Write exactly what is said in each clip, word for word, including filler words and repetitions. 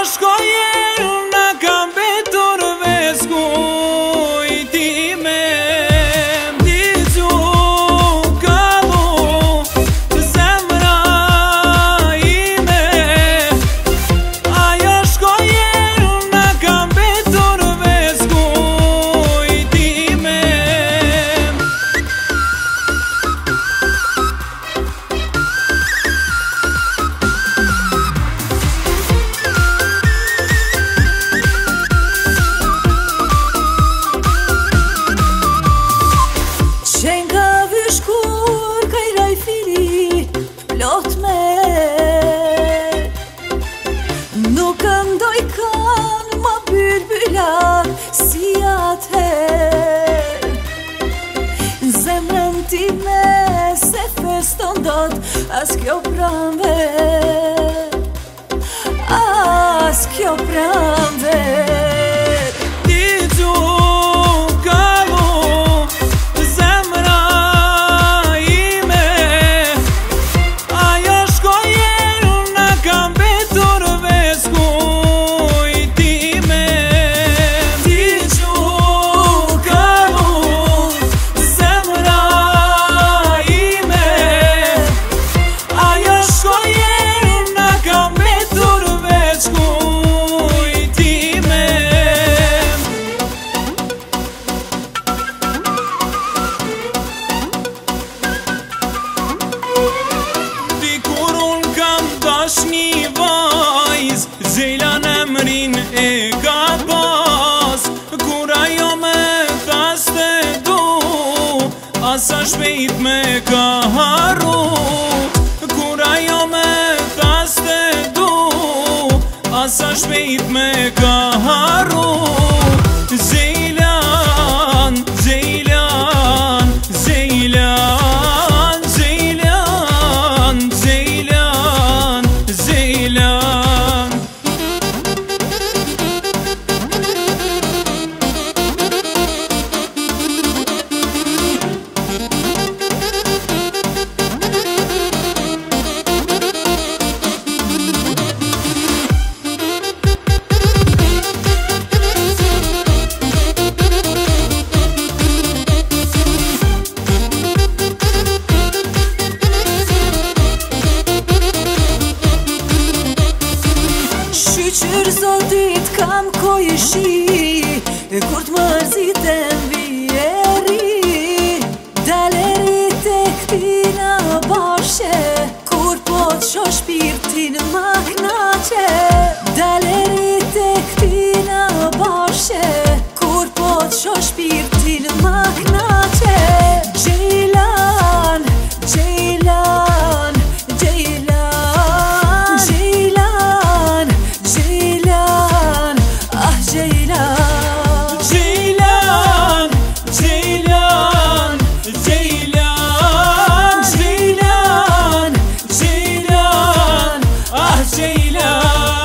shkoje na kam betur ves kujtime. Dicu kalu zemra ime, ajo shkoje na kam betur ves kujtime. Qen ka vysh kur ka i raj fili plot me, nuk këndoj kan ma bylbyla si atëher. Zemrën time se feston dot as kjo pranve, as kjo pranve. Dicu kalu zemra ime, ajo shkoje na kam betur ves kujtime. Dicu kalu zemra ime, ajo shkoje na kam betur ves kujtime. Dikur unë kam dash një vajz, Zejlan emrin e ka pas. Kur ajo me thaste du, asa shpejt me ka harru. Kur ajo me thaste du, asa shpejt me ka harru. Zejlan, Zejlan, Zejlan, Zejlan, Zejlan, Zejlan. Shqyr zotit kam koj shi, kur t'mërzitem vjeri. Daleri te këtina bashe, kur po t'sho shpirtin ma knaqe. Daleri te këtina bashe, kur po t'sho shpirtin ma knaqe. Gjejlan, Gjejlan, Gjejlan, Gjejlan, Gjejlan, ah Gjejlan. Gjejlan, Gjejlan, Gjejlan, Gjejlan, Gjejlan, ah Gjejlan.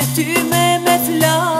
ty me me fla